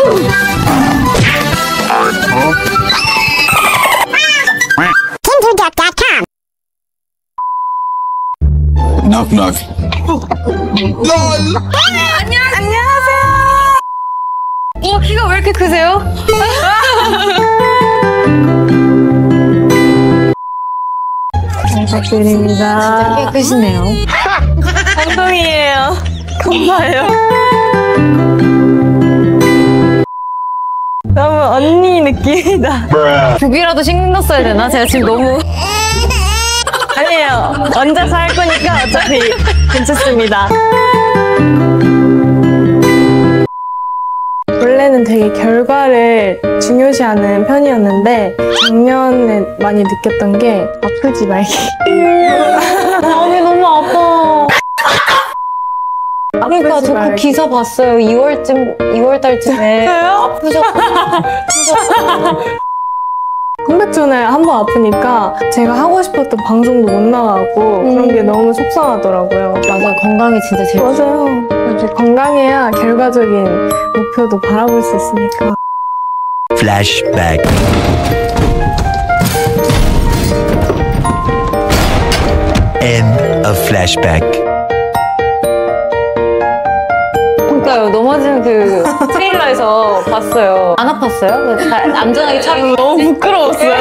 Knock knock. 안녕하세요. 키가 왜 이렇게 크세요? 부탁드립니다. 진짜 꽤 크시네요. 감동이에요. 감사해요. 너무 언니 느낌이다. 국이라도 신났어야 되나? 제가 지금 너무 아니에요. 얹어서 할 거니까 어차피 괜찮습니다. 원래는 되게 결과를 중요시하는 편이었는데 작년에 많이 느꼈던 게 아프지 말기. 마음이 너무 아파. 그러니까 아프지 저 그 말기. 기사 봤어요. 2월 달쯤에 아프셨다고. 컴백 전에 한 번 아프니까 제가 하고 싶었던 방송도 못 나가고 그런 게 너무 속상하더라고요. 맞아요. 건강이 진짜 제일 맞아요. 이제 건강해야 결과적인 목표도 바라볼 수 있으니까. Flashback. End of flashback. 그러니까요. 넘어지는 그 트레일러에서 봤어요. 안 아팠어요? 잘 안전하게 차고. 너무 부끄러웠어요.